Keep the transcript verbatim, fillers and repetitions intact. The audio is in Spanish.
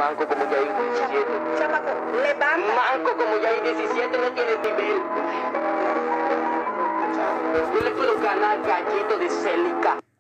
manco como ya hay diecisiete. Chamaco, levanta. Manco como ya hay diecisiete, no tienes nivel. Yo le puedo ganar gallito de Célica.